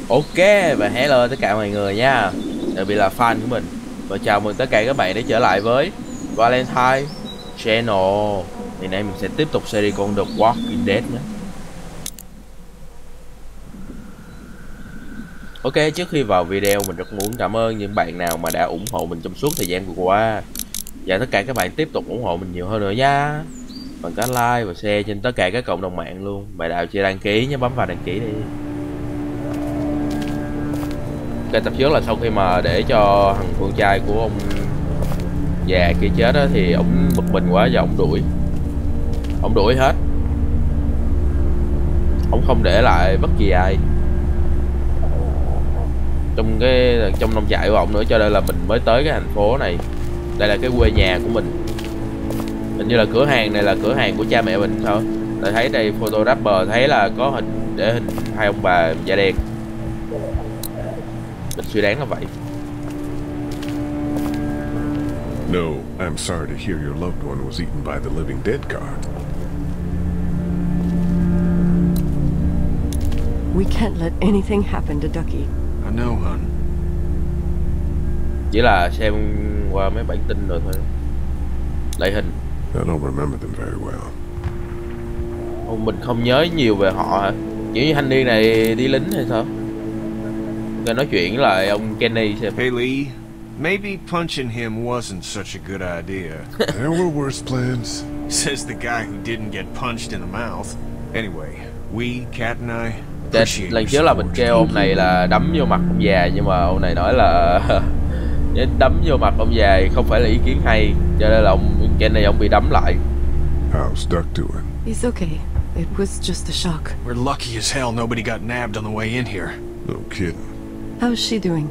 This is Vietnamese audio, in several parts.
Ok và hello tất cả mọi người nha, đặc biệt là fan của mình. Và chào mừng tất cả các bạn đã trở lại với Valentine Channel. Thì nay mình sẽ tiếp tục series con The Walking Dead nhé. Ok, trước khi vào video mình rất muốn cảm ơn những bạn nào mà đã ủng hộ mình trong suốt thời gian vừa qua. Và tất cả các bạn tiếp tục ủng hộ mình nhiều hơn nữa nha, bằng cách like và share trên tất cả các cộng đồng mạng luôn. Bạn nào chưa đăng ký nhớ bấm vào đăng ký đi. Cái tập trước là sau khi mà để cho thằng con trai của ông già kia chết á, thì ông bực mình quá và ông đuổi hết, ông không để lại bất kỳ ai trong nông trại của ông nữa, cho nên là mình mới tới cái thành phố này. Đây là cái quê nhà của mình. Hình như là cửa hàng này là cửa hàng của cha mẹ mình sao. Lại thấy đây photo rapper, thấy là có hình để hình hai ông bà da đen. Mình suy đoán là vậy. No, I'm sorry to hear your loved one was eaten by the living dead guard. We can't let anything happen to Ducky. I know, hon. Chỉ là xem qua mấy bản tin rồi thôi. Lại hình. I don't remember them very well. Mình không nhớ nhiều về họ hả? Kiểu như thanh niên này đi lính hay sao? Rồi nói chuyện với lại ông Kenny xem. Hey Lee, maybe punching him wasn't such a good idea. There were worse plans. Says the guy who didn't get punched in the mouth. Anyway, we, Kat and I, lần trước là mình kêu ông này là đấm vô mặt ông già, nhưng mà ông này nói là đấm vô mặt ông già không phải là ý kiến hay, cho nên là ông Kenny ông bị đấm lại. How's Duck doing? He's okay. It was just a shock. We're lucky as hell nobody got nabbed on the way in here. No kidding. How's she doing?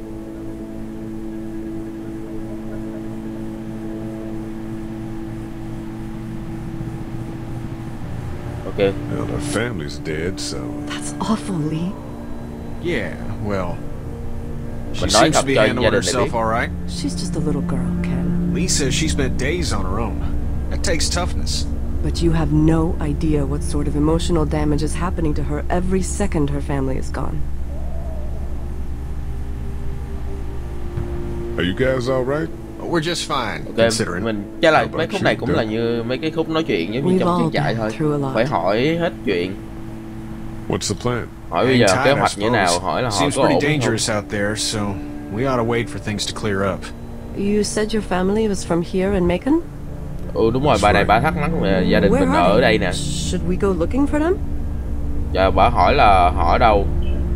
Okay. Well, her family's dead, so... That's awful, Lee. Yeah, well... She Mình nói seems thật to be cho handling gia đình này herself biết. all right. She's just a little girl, Ken. Lee says she spent days on her own. That takes toughness. But you have no idea what sort of emotional damage is happening to her every second her family is gone. Are you guys all right? We're just fine, Ok, considering. mình chắc là mấy khúc này cũng là như mấy cái khúc nói chuyện giống như trong trang trại thôi. Phải hỏi hết chuyện. What's the plan? Hỏi bây giờ kế hoạch như thế nào, hỏi là họ Seems có ổn pretty không. dangerous out there, so we ought to wait for things to clear up. You said your family was from here in Macon? Ừ đúng rồi, bà này bà thắc mắc về gia đình mình ở đây nè. Should we go looking for them? Dạ bà hỏi là họ ở đâu.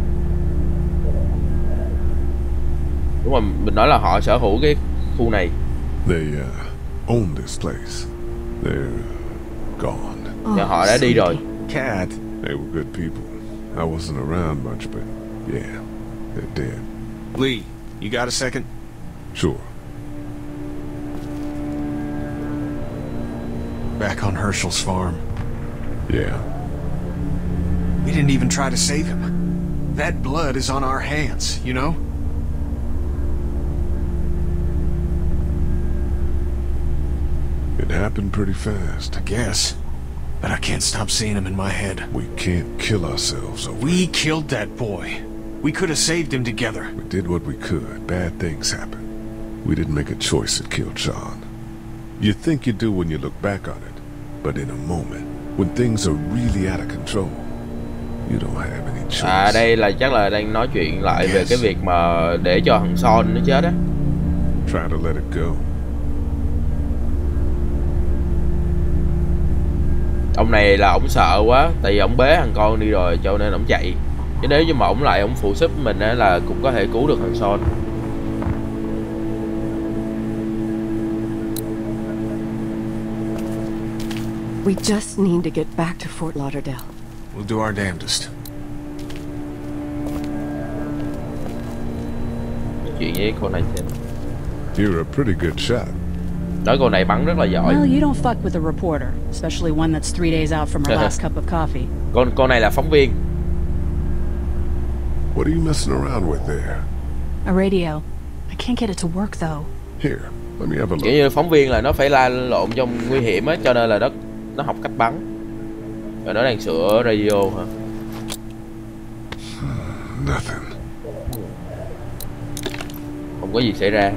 Đúng rồi, mình nói là họ sở hữu cái khu này. They own this place. They're gone. Dạ họ đã đi rồi. Cat. They were good people. I wasn't around much, but yeah, they're dead. Lee, you got a second? Sure. Back on Herschel's farm. Yeah. We didn't even try to save him. That blood is on our hands, you know? It happened pretty fast. I guess. But I can't stop seeing him in my head. We can't kill ourselves over We it. killed that boy. We could have saved him together. We did what we could. Bad things happen. We didn't make a choice that killed Sean. You think you do when you look back on it, but in a moment, when things are really out of control, you don't have any choice. À đây là chắc là đang nói chuyện lại về cái việc mà để cho thằng Son nó chết á. Try to let it go. Ông này là ổng sợ quá, tại vì ổng bế thằng con đi rồi cho nên ổng chạy. Chứ nếu như mà ổng lại ổng phụ giúp mình á là cũng có thể cứu được thằng Son. We just need to get back to Fort Lauderdale. We'll do our damnedest. Nói chuyện với cô này xem. You're a pretty good shot. Nói cô này bắn rất là giỏi. Well, you don't fuck with a reporter, especially one that's 3 days out from her last cup of coffee. Con này là phóng viên. What are you messing around with there? A radio. I can't get it to work though. Here, let me have a look. Kiểu như phóng viên là nó phải la lộn trong nguy hiểm á, cho nên là nó học cách bắn. Rồi nó đang sửa radio hả? Nothing. có gì xảy ra.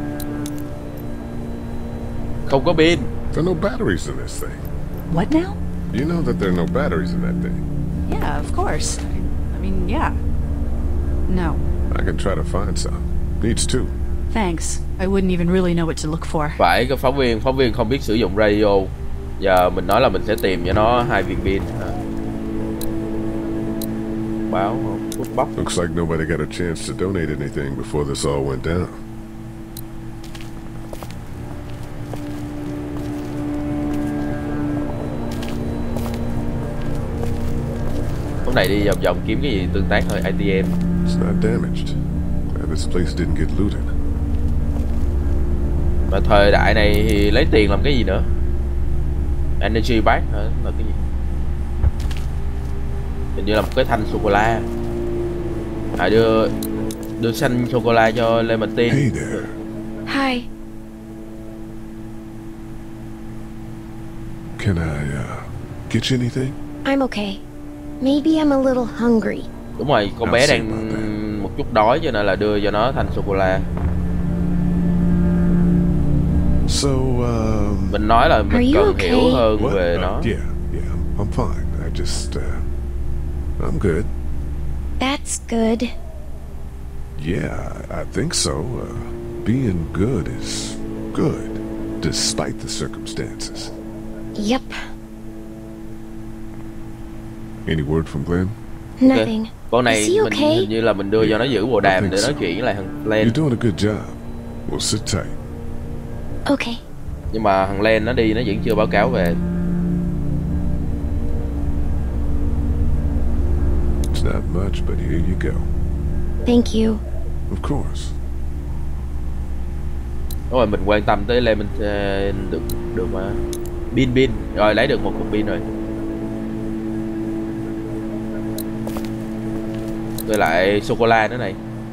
Không có pin. There are no batteries in this thing. What now? You know that there are no batteries in that thing. Yeah, of course. I mean, yeah. No. I can try to find some. Needs two. Thanks. I wouldn't even really know what to look for. Phải, cái phóng viên không biết sử dụng radio. Giờ mình nói là mình sẽ tìm cho nó 2 viên pin. Báo phút bóc. Looks like nobody got a chance to donate anything before this all went down. Hôm nay đi vòng vòng kiếm cái gì tương tác thôi. ATM. It's not damaged. Glad this place didn't get looted. Mà thời đại này thì lấy tiền làm cái gì nữa? Energy bag hả? Là cái gì? Hình như là một cái thanh sô cô la. Đưa xanh sô cô la cho Clementine. Hey there. Hi. Can I get you anything? I'm okay. Maybe I'm a little hungry. Đúng rồi, con bé đang một chút đói cho nên là đưa cho nó thanh sô cô la. So, Mình nói là mình cần okay? hiểu hơn what? về nó. Yeah, I'm fine. I just, I'm good. That's good. Yeah, I think so. Being good is good, despite the circumstances. Yep. Any word from Glenn? Nothing. Con này Is he mình okay? hình như là mình đưa cho nó giữ bộ đàm để nói chuyện với lại thằng Len. You're doing a good job. Well, sit tight. Okay. Nhưng mà thằng Len nó đi nó vẫn chưa báo cáo về. It's not much, but here you go. Thank you. Of course. Đúng rồi, mình quan tâm tới Len mình được mà. Pin rồi, lấy được một cục pin rồi. Rồi lại sô cô la nữa này.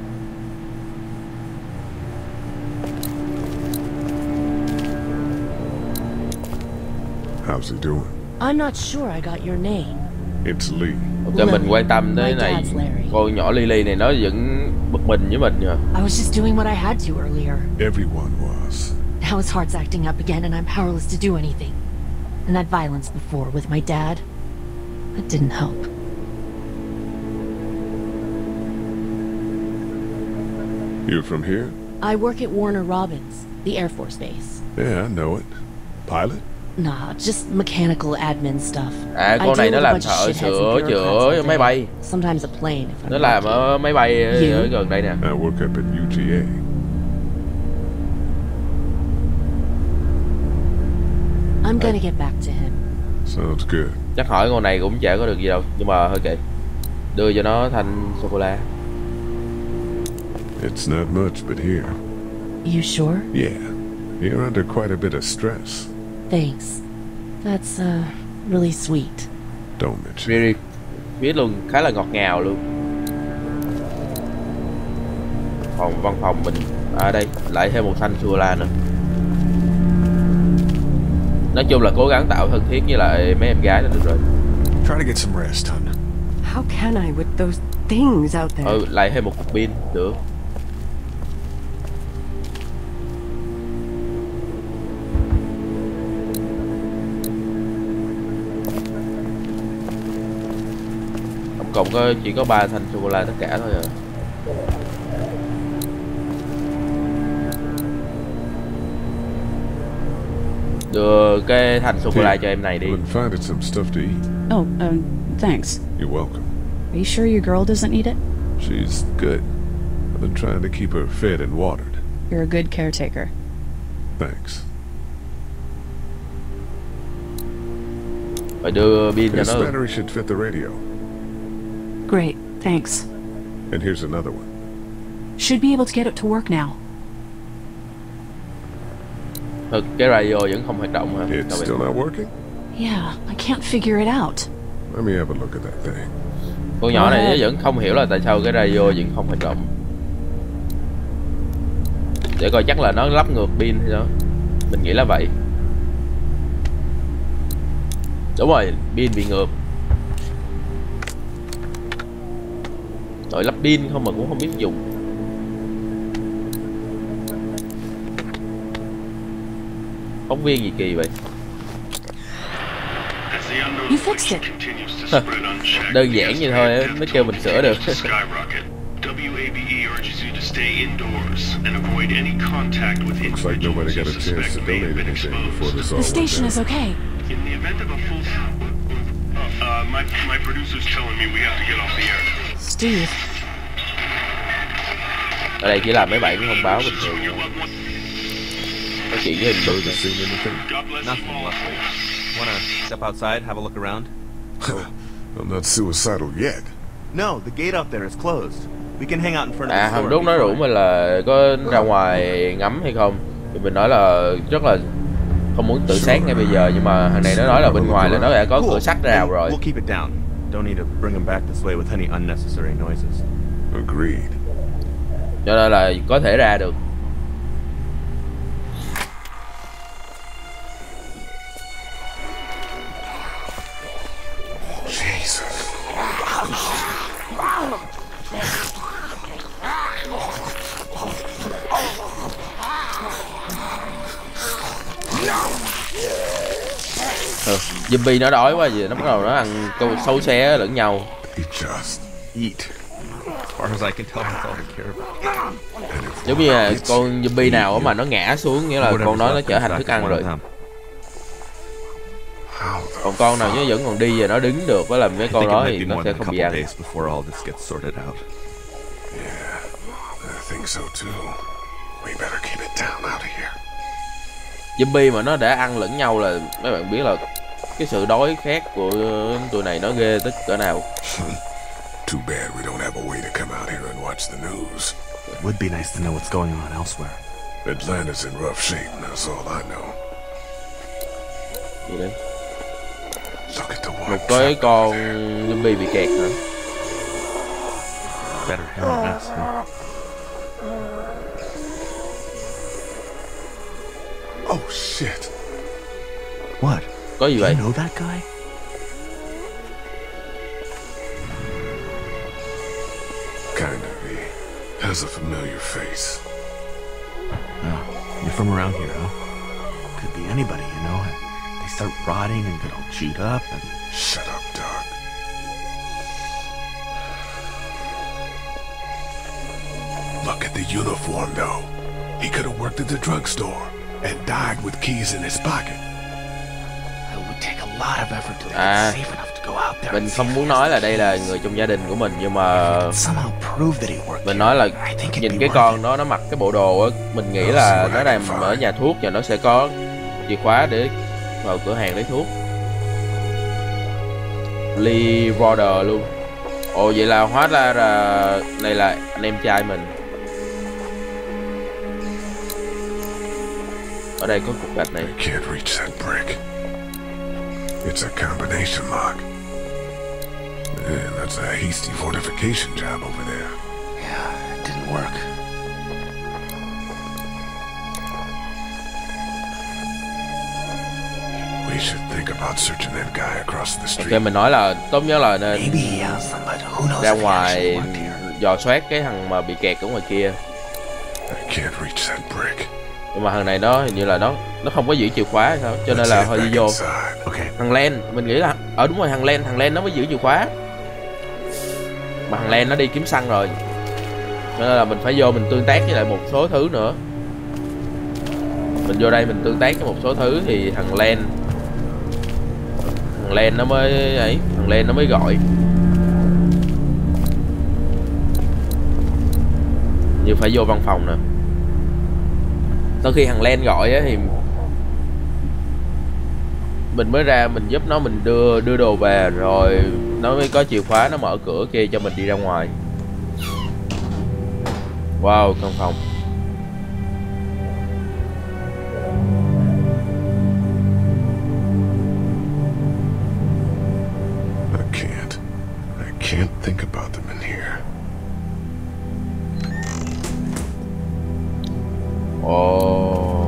How's he doing? I'm not sure I got your name. It's Lee. Ok, mình quan tâm tới My này. dad's Larry. Con nhỏ Lily này nó vẫn bực mình với mình nhờ. I was just doing what I had to earlier. Everyone was. Now his heart's acting up again and I'm powerless to do anything. And that violence before with my dad, that didn't help. You're from here? I work at Warner Robins, the Air Force base. Yeah, I know it. Pilot? Nah, just mechanical admin stuff. À, I con này deal nó with a làm bunch of thợ shitheads and sửa bureaucrats chữa all máy day. bay. Sometimes a plane if I'm Nó làm lucky. ở máy bay ở You? gần đây nè. I work up at UGA. I'm gonna get back to him. Sounds good. Chắc hỏi con này cũng chả có được gì đâu. Nhưng mà thôi kệ. Đưa cho nó thanh sô-cô-la. It's not much, but here. You sure? Yeah. You're under quite a bit of stress. Thanks. That's, really sweet. Don't mention it. Really, biết luôn, khá là ngọt ngào luôn. Văn phòng mình ở đây lại thêm một thanh sô-cô-la nữa. Nói chung là cố gắng tạo thân thiết với lại mấy em gái là được rồi. Try to get some rest, hon. How can I with those things out there? Lại thêm một cục pin được. Tổng cộng chỉ có 3 thanh sô-cô-la tất cả thôi à. Đưa cái thanh sô-cô-la cho em này đi. I've been finding some stuff to eat. Oh, thanks. You're welcome. Are you sure your girl doesn't need it? She's good. I've been trying to keep her fed and watered. You're a good caretaker. Thanks. Phải đưa pin cho This nó. battery should fit the radio. Great, thanks. And here's another one. Should be able to get it to work now. Thực cái radio vẫn không hoạt động hả? It's still not working? Yeah, I can't figure it out. Let me have a look at that thing. Con nhỏ này nó vẫn không hiểu là tại sao cái radio vẫn không hoạt động. Để coi chắc là nó lắp ngược pin hay sao. Mình nghĩ là vậy. Đúng rồi, pin bị ngược. Rồi lắp pin không mà cũng không biết dùng. phóng viên gì kỳ vậy. You fixed it. Đơn giản như thôi á, nó kêu mình sửa được. WABE urges you to stay indoors and avoid any contact with Looks like nobody got a chance to donate anything before this all The went station is down. okay. In the event of a full... my producer's telling me we have to get off the air. Steve, Ở đây chỉ là mấy bạn thông báo bình thường. Có chuyện với hình Heard bự or seen anything? God bless Nothing, you all. luckily. Wanna step outside, have a look around? I'm not suicidal yet. No, the gate up there is closed. We can hang out in front of the À, store. thằng Đúc nói rủ mình là có ra ngoài ngắm hay không. Thì mình nói là rất là không muốn tự sát ngay bây giờ, nhưng mà thằng này nó nói là bên ngoài là nó đã có cửa sắt rào rồi. We'll keep it down. Don't need to bring him back this way with any unnecessary noises. Agreed. Cho nên là có thể ra được. Jesus. Zombie nó đói quá gì, nó bắt đầu nó ăn câu xấu xé lẫn nhau. He just eat. As far as I can tell, that's all I care about. Giống như là con zombie nào mà nó ngã xuống, nghĩa là con đó nó trở thành thức ăn rồi. Còn con nào nó vẫn còn đi và nó đứng được với làm mấy con đó thì nó sẽ không bị ăn. Zombie mà nó đã ăn lẫn nhau là mấy bạn biết là cái sự đói khát của tụi này nó ghê tới cỡ nào. Too bad we don't have a way to come out here and watch the news. It would be nice to know what's going on elsewhere. Atlanta's in rough shape, that's all I know. Gì đấy? Look at the Một one. cái con zombie bị kẹt hả? Better handle this, huh? Oh shit. What? Có gì Do vậy? you know that guy? Kind of. He has a familiar face. Oh, you're from around here, huh? Could be anybody, you know. They start rotting and get all chewed up and... Shut up, dog. Look at the uniform, though. He could have worked at the drugstore and died with keys in his pocket. It would take a lot of effort to À, safe enough to go out there. mình không muốn nói là đây là người trong gia đình của mình, nhưng mà Somehow prove that he worked. mình nói là I think it'd nhìn be cái worth con it. đó nó mặc cái bộ đồ á, mình nghĩ là nó đang ở nhà thuốc và nó sẽ có chìa khóa để vào cửa hàng lấy thuốc. Lee Roder luôn. Ồ, vậy là hóa ra là này là anh em trai mình. Ở đây có cục gạch này. I can't reach that brick. It's a combination lock. Man, that's a hasty fortification job over there. Yeah, it didn't work. We should think about searching that guy across the street. Ok, mình nói là tốt nhất là nên Maybe he has some, but who knows ra if he ngoài actually worked here. dò soát cái thằng mà bị kẹt ở ngoài kia. I can't reach that brick. Nhưng mà thằng này nó hình như là nó không có giữ chìa khóa hay sao, cho nên Let's là head hơi đi back vô. inside. Okay, Thằng Len, mình nghĩ là đúng rồi, thằng Len nó mới giữ chìa khóa. Mà thằng Len nó đi kiếm xăng rồi. Cho nên là mình phải vô mình tương tác với lại một số thứ nữa. Mình vô đây mình tương tác với một số thứ thì thằng Len nó mới ấy, thằng Len nó mới gọi. Như phải vô văn phòng nè. Sau khi thằng Len gọi á thì mình mới ra mình giúp nó, mình đưa đồ về rồi nó mới có chìa khóa, nó mở cửa kia cho mình đi ra ngoài. Wow, căn phòng. I can't think about them in here. Ồ,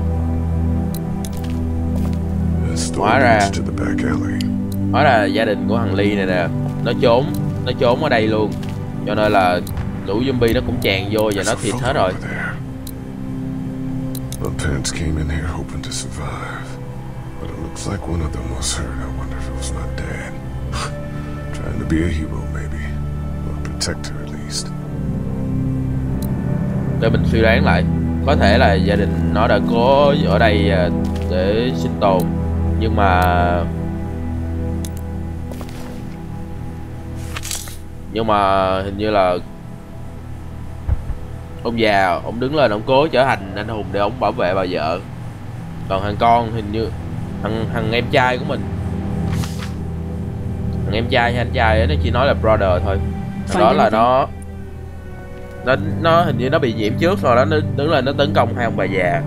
The store Hóa ra- leads to the back alley. hóa ra là gia đình của thằng Ly này nè, nó trốn ở đây luôn, cho nên là lũ zombie nó cũng tràn vô và nó There's a thịt phone hết rồi. over there. My parents came in here hoping to survive, but it looks like one of them was hurt. I wonder if it was my dad. Trying to be a hero, maybe. Or a protector, at least. Để mình suy đoán lại, có thể là gia đình nó đã cố ở đây để sinh tồn, nhưng mà hình như là ông già, ông đứng lên, ông cố trở thành anh hùng để ông bảo vệ bà vợ. Còn thằng con hình như thằng em trai của mình, thằng em trai hay anh trai ấy, nó chỉ nói là brother thôi. Thằng đó là nó hình như nó bị nhiễm trước rồi đó, nó đứng lên nó tấn công hai ông bà già.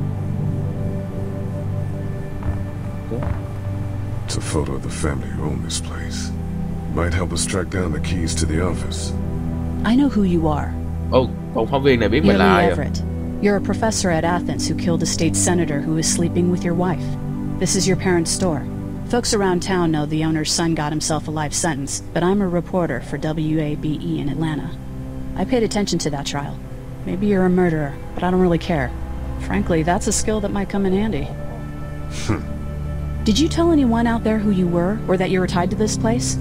It's a photo of the family who own this place. Might help us track down the keys to the office. I know who you are. Con phóng viên này biết mình là You're ai Lee à? Everett. You're a professor at Athens who killed a state senator who was sleeping with your wife. This is your parents' store. Folks around town know the owner's son got himself a life sentence, but I'm a reporter for WABE in Atlanta. I paid attention to that trial. Maybe you're a murderer, but I don't really care. Frankly, that's a skill that might come in handy. Did you tell anyone out there who you were, or that you were tied to this place?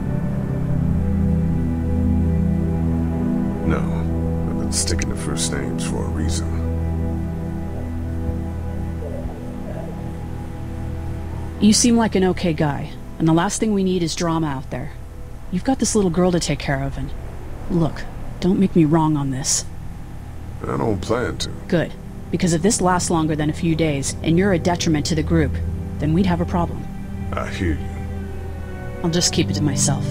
No. I've been sticking to first names for a reason. You seem like an okay guy, and the last thing we need is drama out there. You've got this little girl to take care of, and look, don't make me wrong on this. I don't plan to. Good, because if this lasts longer than a few days, and you're a detriment to the group, then we'd have a problem. I hear you. I'll just keep it to myself.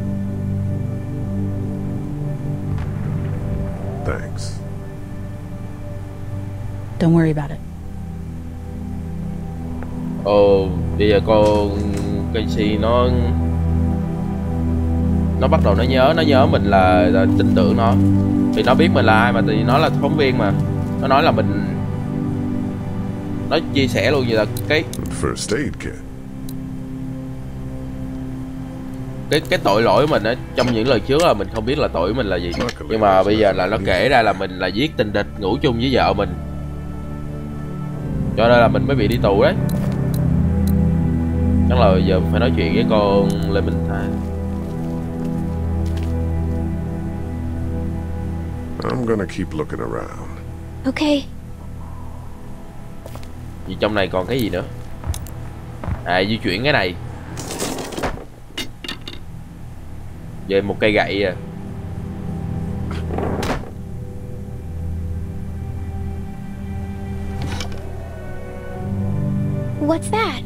Thanks. Don't worry about it. Bây giờ con Casey nó bắt đầu nó nhớ mình là tin tưởng nó, thì nó biết mình là ai mà, thì nó là phóng viên mà, nó nói là mình, nó chia sẻ luôn như là cái First aid kit. cái tội lỗi của mình á, trong những lần trước là mình không biết là tội của mình là gì, nhưng mà bây giờ là nó kể ra là mình là giết tình địch ngủ chung với vợ mình, cho nên là mình mới bị đi tù đấy. Chắc là giờ phải nói chuyện với con Lê Minh Thái. I'm gonna keep looking around. Okay. Vì trong này còn cái gì nữa? Di chuyển cái này. Về một cây gậy à. What's that?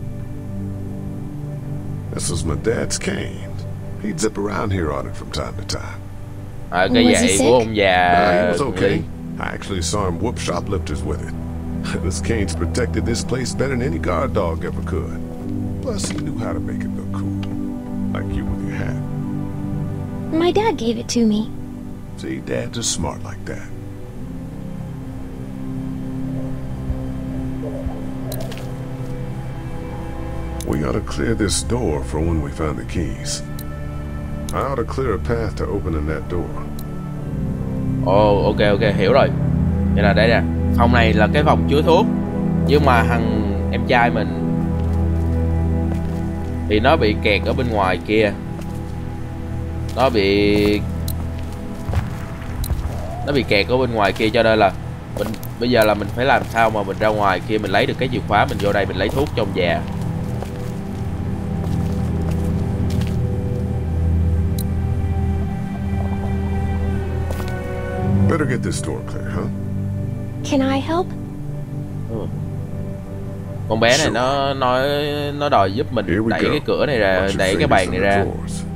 This was my dad's cane. He'd zip around here on it from time to time. Cái Was he gậy sick? của ông già. He was okay. I actually saw him whoop shoplifters with it. This cane's protected this place better than any guard dog ever could. Plus, he knew how to make it look cool. Like you with your hat. My dad gave it to me. See, dads are smart like that. We ought to clear this door for when we find the keys. I ought to clear a path to opening that door. Ok, hiểu rồi. Vậy là đây nè, phòng này là cái phòng chứa thuốc, nhưng mà thằng em trai mình thì nó bị kẹt ở bên ngoài kia. Nó bị kẹt ở bên ngoài kia, cho nên là mình bây giờ là mình phải làm sao mà mình ra ngoài kia mình lấy được cái chìa khóa, mình vô đây mình lấy thuốc cho ông già. Better get this door clear, huh? Can I help? Con bé này nó đòi giúp mình đẩy cái cửa này ra, đẩy cái bàn này ra.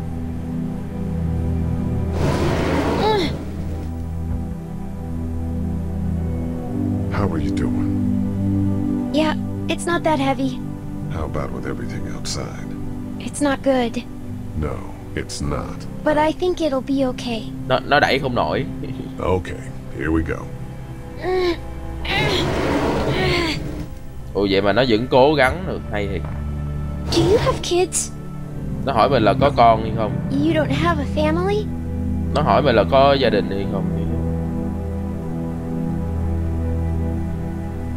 How are you doing? Yeah, it's not that heavy. How about with everything outside? It's not good. No, it's not. But I think it'll be okay. Nó đẩy không nổi. Okay, here we go. Vậy mà nó vẫn cố gắng được, hay thiệt. Do you have kids? Nó hỏi mình là có con hay không. You don't have a family? Nó hỏi mình là có gia đình hay không.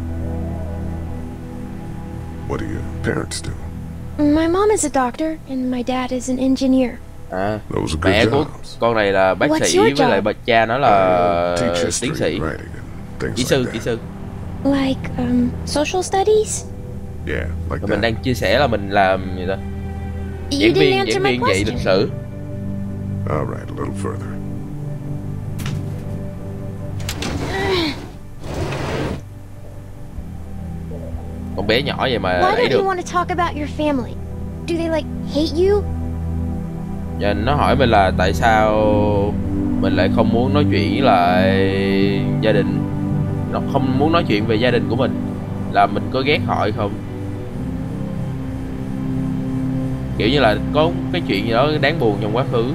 What do your parents do? My mom is a doctor, and my dad is an engineer. À, Those are mẹ good của jobs. con này là bác What's sĩ your với lại job? bà cha nó là Teach history, tiến sĩ, writing, and kỹ things sư, like kỹ that. sư. Like, social studies? Yeah, like Rồi mình that. đang chia sẻ là mình làm gì ta? You Giảng didn't viên, answer giảng my viên dạy lịch question. sử. All right, a little further. Con bé nhỏ vậy mà Why đẩy don't you được. want to talk about your family? Do they, like, hate you? Và nó hỏi mình là tại sao mình lại không muốn nói chuyện với lại gia đình, nó không muốn nói chuyện về gia đình của mình, là mình có ghét họ hay không, kiểu như là có cái chuyện gì đó đáng buồn trong quá khứ.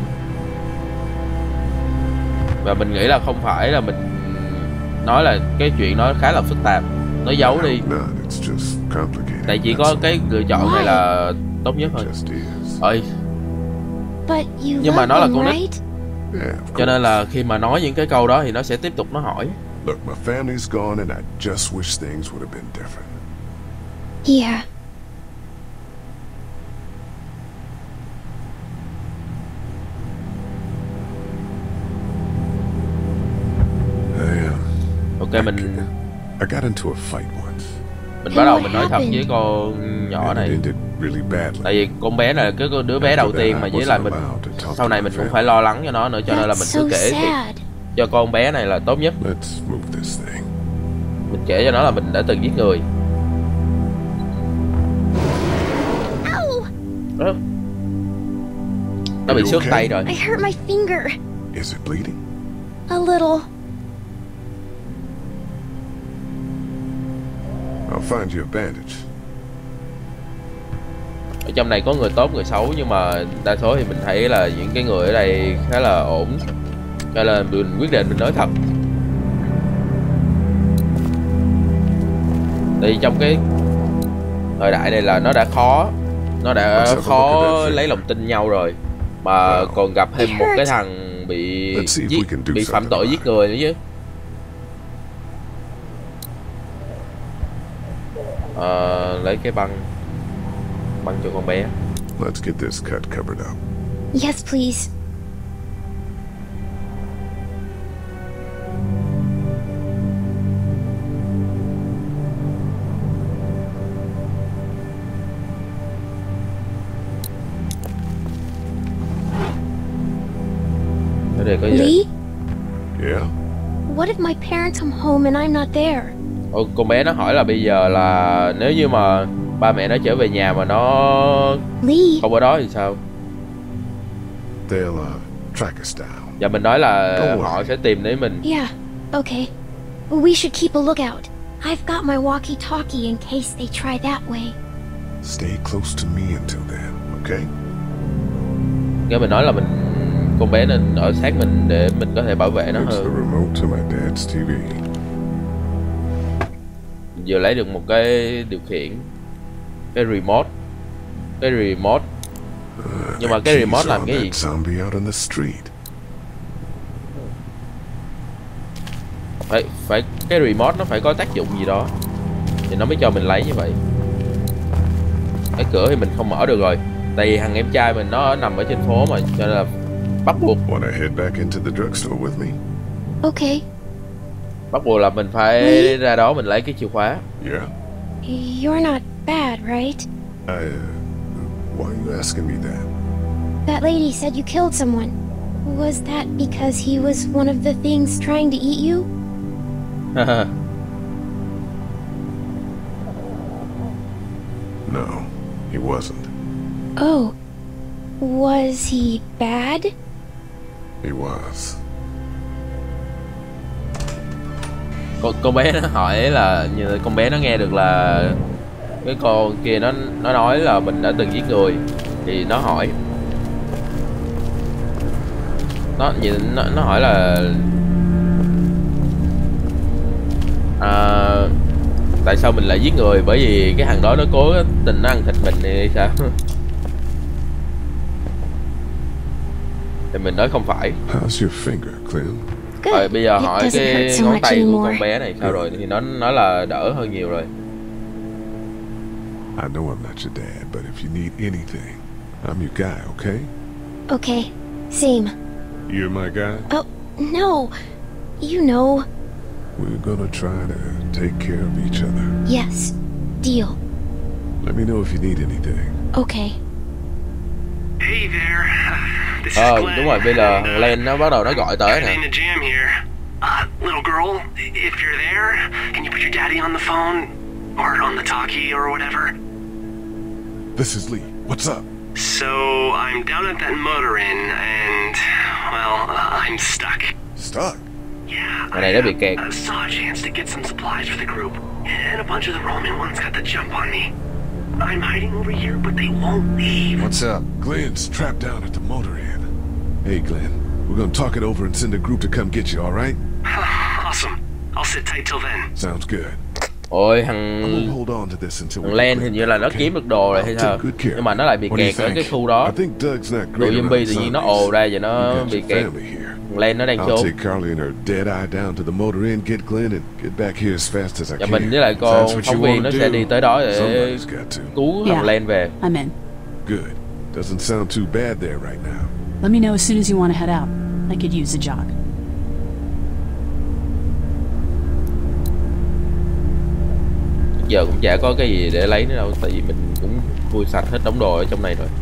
Và mình nghĩ là không phải là mình nói là cái chuyện nó khá là phức tạp, nó giấu đi, No, it's just complicated. tại chỉ that's có all. cái lựa chọn này là tốt nhất thôi. Just is. Ơi, But you Nhưng mà love nó là them, con nít. right? Yeah, of cho nên course. là khi mà nói những cái câu đó thì nó sẽ tiếp tục nó hỏi. Look, my family's gone, and I just wish things would have been different. Yeah. Ok, mình I got into a fight once. bắt đầu mình nói thật với con nhỏ And it này, ended really badly. tại vì con bé này là cái đứa bé đầu tiên mà với lại mình sau này mình cũng phải lo lắng cho nó nữa, cho nên là That's mình so cứ kể việc sad. cho con bé này là tốt nhất. Let's move this thing. Mình kể cho nó là mình đã từng giết người. Ow! Đó. Nó bị Are you xước okay? tay rồi. I hurt my finger. Is it bleeding? A little. I'll find you a bandage. Ở trong này có người tốt người xấu, nhưng mà đa số thì mình thấy là những cái người ở đây khá là ổn, cho nên mình quyết định mình nói thật. Tại vì trong cái thời đại này là nó đã khó lấy lòng tin nhau rồi, mà còn gặp thêm một cái thằng bị bị phạm tội giết người nữa chứ. Lấy cái băng cho con bé. Let's get this cut covered up. Yes, please. Ở đây có gì? Lee? Yeah? What if my parents come home and I'm not there? Con bé nó hỏi là bây giờ là nếu như mà ba mẹ nó trở về nhà mà nó Lee? không ở đó thì sao? They'll track us down. Và mình nói là Don't worry. họ sẽ tìm đến mình. Yeah, okay. We should keep a lookout. I've got my walkie-talkie in case they try that way. Stay close to me until then, okay? Cái mình nói là con bé nên ở sát mình để mình có thể bảo vệ nó It's the hơn. remote to my dad's TV. Mình vừa lấy được một cái điều khiển, cái remote. Nhưng mà That cái key's remote làm on cái gì? that zombie out on the street. Phải cái remote nó phải có tác dụng gì đó thì nó mới cho mình lấy như vậy. Cái cửa thì mình không mở được rồi, tại vì thằng em trai mình nó nằm ở trên phố mà, cho nên là bắt buộc Wanna head back into the drugstore with me? Okay. là mình phải ra đó mình lấy cái chìa khóa. Yeah? You're not bad, right? Why are you asking me that? That lady said you killed someone. Was that because he was one of the things trying to eat you? No, he wasn't. Oh. Was he bad? He was. Con bé nó hỏi là như con bé nó nghe được là cái con kia nó nói là mình đã từng giết người, thì nó hỏi nó hỏi là tại sao mình lại giết người, bởi vì cái thằng đó nó cố tình nó ăn thịt mình thì sao? Thì mình nói không phải. How's your finger, Clem? Good. Bây giờ It hỏi doesn't cái hurt so ngón much tay của anymore. con bé này sao rồi, thì nó nói là đỡ hơn nhiều rồi. I know I'm not your dad, but if you need anything, I'm your guy, okay? Okay. Same. You're my guy? Oh, no. You know. We're gonna try to take care of each other. Yes. Deal. Let me know if you need anything. Okay. Hey there. This is Glenn. Đúng rồi, bây giờ thằng Len nó bắt đầu nó gọi tới nè. In the jam here. Little girl, if you're there, can you put your daddy on the phone? Or on the talkie or whatever? This is Lee. What's up? So, I'm down at that motor inn and, well, I'm stuck. Stuck? Yeah, Cái này nó bị kẹt. I saw a chance to get some supplies for the group. And a bunch of the Roman ones got the jump on me. I'm hiding over here, but they won't leave. What's up? Glenn's trapped down at the motor inn. Hey, Glenn. We're gonna talk it over and send a group to come get you, alright? Awesome. I'll sit tight till then. Sounds good. Ôi I'm gonna hold on to this until thằng we Len get hình clear, như là nó okay? kiếm được đồ rồi hay I'll sao? take good care. Nhưng mà nó lại bị What do you kẹt ở cái think? khu đó. I think Doug's not Tụi great zombie around tự nhiên nó zombies. ồ ra và You nó got bị your kẹt. family here. Thằng Len nó đang I'll trốn. take Carly and her dead eye down to the motor inn, get Glenn, and get back here as fast as I Và can. mình với lại If con that's what phóng you viên wanna nó do, sẽ đi tới đó để somebody's got to. cứu thằng Yeah. Len về. I'm in. Good. Doesn't sound too bad there right now. Let me know as soon as you want to head out. I could use a jog. Giờ cũng chả có cái gì để lấy nữa đâu, tại vì mình cũng khui sạch hết đống đồ ở trong này rồi.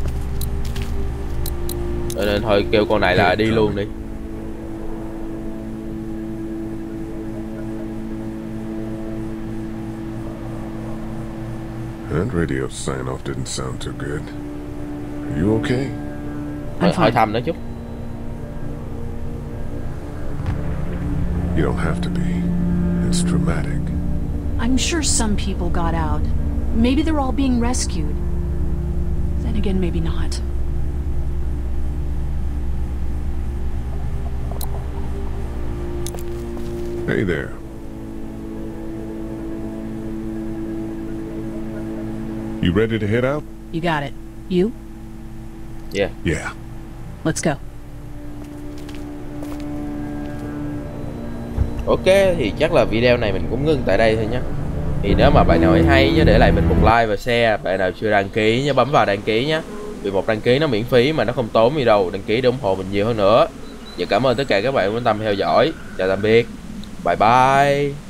Cho nên thôi kêu con này là đi luôn đi. That radio sign-off didn't sound too good. Are you okay? I'm Hỏi fine. thăm nó chút. You don't have to be. It's traumatic. I'm sure some people got out. Maybe they're all being rescued. Then again, maybe not. Hey there. You ready to head out? You got it. You? Yeah. Yeah. Let's go. Ok, thì chắc là video này mình cũng ngưng tại đây thôi nhé. Thì nếu mà bạn nào thấy hay nhớ để lại mình một like và share. Bạn nào chưa đăng ký nhớ bấm vào đăng ký nhé. Vì một đăng ký nó miễn phí mà nó không tốn gì đâu. Đăng ký để ủng hộ mình nhiều hơn nữa. Và cảm ơn tất cả các bạn quan tâm theo dõi. Chào tạm biệt. Bye bye.